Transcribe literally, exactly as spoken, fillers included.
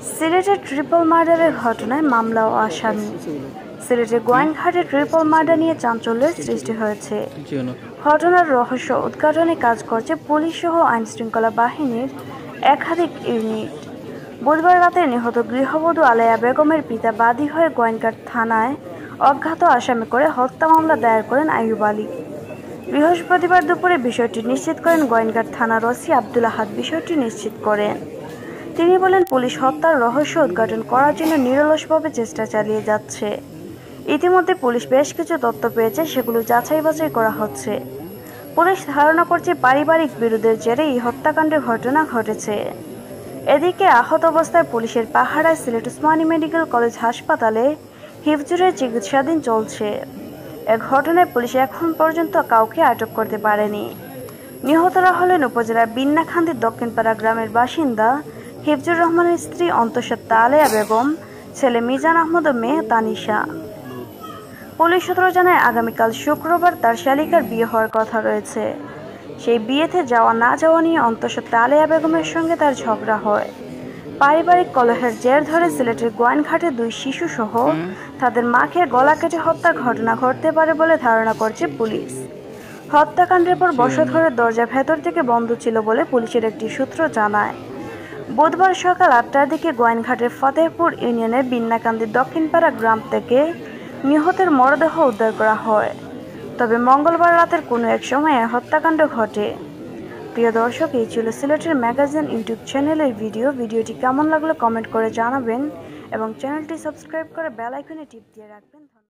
সিলেটের ট্রিপল মার্ডারের ঘটনায় মামলা ও আসামি। সিলেটের গোয়াইনঘাটে ট্রিপল মার্ডার নিয়ে চাঞ্চল্যের সৃষ্টি হয়েছে। ঘটনার রহস্য উদ্ঘাটনে কাজ করছে পুলিশ সহ আইনশৃঙ্খলা বাহিনীর একাধিক ইউনিট। বুধবার রাতে নিহত গৃহবধূ আলেয়া বেগমের পিতা বাদী হয়ে গোয়াইনঘাট থানায় অজ্ঞাত আসামি করে হত্যা মামলা দায়ের করেন আইয়ুব আলী। বৃহস্পতিবার দুপুরে বিষয়টি নিশ্চিত করেন গোয়াইনঘাট থানার ওসি আব্দুল আহাদ। বিষয়টি নিশ্চিত করেন তিনি বলেন, পুলিশ হত্যার রহস্য উদ্ঘাটন করার জন্য নিরলসভাবে চেষ্টা চালিয়ে যাচ্ছে। ইতিমধ্যে পুলিশ বেশ কিছু তথ্য পেয়েছে, সেগুলো যাচাই বাছাই করা হচ্ছে। পুলিশ ধারণা করছে পারিবারিক বিরোধের জেরে এই হত্যাকাণ্ডের ঘটনা ঘটেছে। এদিকে আহত অবস্থায় পুলিশের পাহারায় সিলেট ওসমানী মেডিকেল কলেজ হাসপাতালে হিফজুরের চিকিৎসাধীন চলছে। এ ঘটনায় পুলিশ এখন পর্যন্ত কাউকে আটক করতে পারেনি। নিহতরা হলেন উপজেলার বিন্নাখান্দির দক্ষিণপাড়া গ্রামের বাসিন্দা হিফজুর রহমানের স্ত্রী অন্তঃসত্ত্বা আলেয়া বেগম, ছেলে মিজান আহমদ ও মেয়ে তানিশা। পুলিশ সূত্র জানায়, আগামীকাল শুক্রবার তার শালিকার বিয়ে হওয়ার কথা রয়েছে। সেই বিয়েতে যাওয়া না যাওয়া নিয়ে অন্তঃসত্ত্বা আলেয়া বেগমের সঙ্গে তার ঝগড়া হয়। পারিবারিক কলহের জের ধরে সিলেটের গোয়াইনঘাটে দুই শিশু সহ তাদের মাকে গলা কেটে হত্যার ঘটনা ঘটতে পারে বলে ধারণা করছে পুলিশ। হত্যাকাণ্ডের পর বসতঘরের দরজা ভেতর থেকে বন্ধ ছিল বলে পুলিশের একটি সূত্র জানায়। বুধবার সকাল আটটার দিকে গোয়াইনঘাটের ফতেহপুর ইউনিয়নের বিন্নাকান্দির দক্ষিণপাড়া গ্রাম থেকে নিহতের মরদেহ উদ্ধার করা হয়। তবে মঙ্গলবার রাতের কোনো এক সময়ে হত্যাকাণ্ড ঘটে। প্রিয় দর্শক, এই ছিল সিলেটের ম্যাগাজিন ইউটিউব চ্যানেলের ভিডিও। ভিডিওটি কেমন লাগলো কমেন্ট করে জানাবেন এবং চ্যানেলটি সাবস্ক্রাইব করে বেল আইকনে টিপ দিয়ে রাখবেন।